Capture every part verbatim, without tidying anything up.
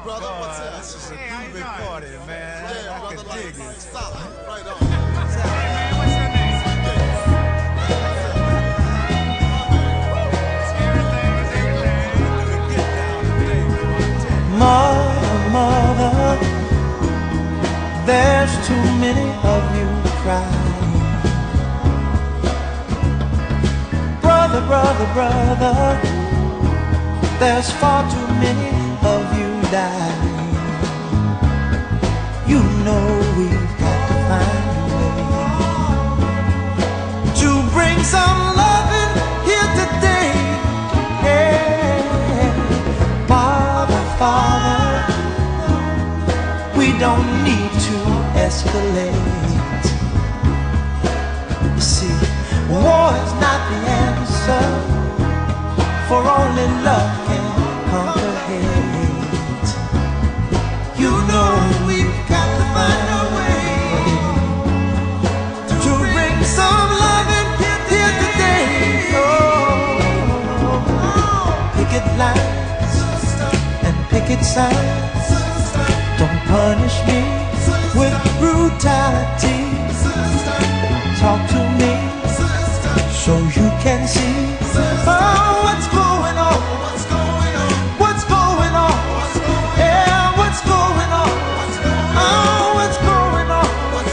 brother. What's up? This is a Hey, how you groovy doing? party, man. Yeah, I brother, can like, dig it. solid. Right on. Hey, man, what's your name? Everything is everything. Mother, mother, there's too many of you crying. Brother, brother, brother, there's far too many of you dying. You know we've got to find a way to bring some loving here today. Yeah. Father, Father, we don't need to escalate. You see, war is not the answer, for only love can conquer hate. You know we've got to find a way to bring some love in here today. Oh, picket lines and picket signs, don't punish me with brutality. Talk to me so you can see. Oh, what's going on? What's going on? What's going on? Yeah, what's going on? Oh, what's going on?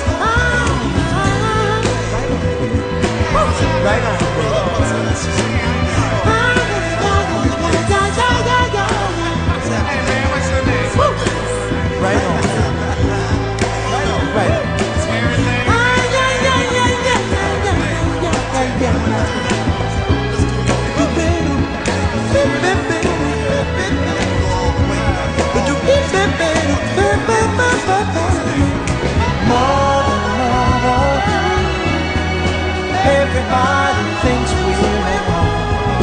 Right on. Hey, man, what's your name? Right on. Right on. Everything Everybody thinks we're wrong.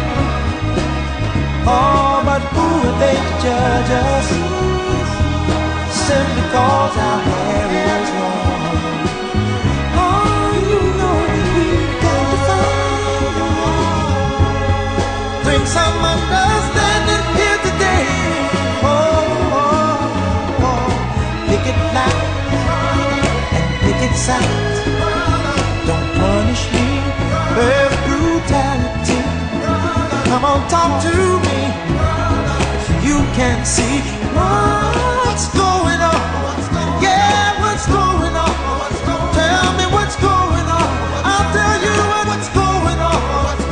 Oh, but who are they to judge us simply cause our hair is long? Oh, you know that we've got to find a way. Bring some understanding here today. Oh, oh, oh. Picket lines and picket signs, don't punish me with brutality. Come on, talk to me so you can see what's going on. Yeah, what's going on? Tell me what's going on. I'll tell you what's going on.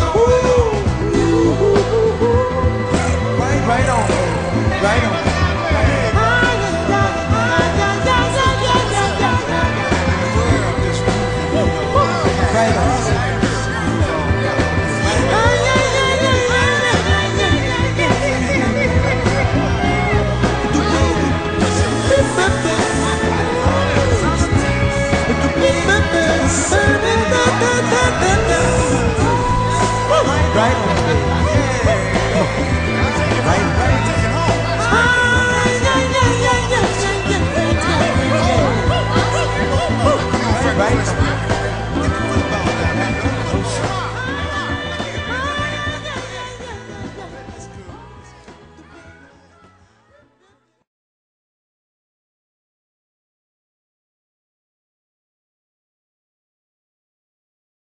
Ooh. Right on, right on. Right on. Right on.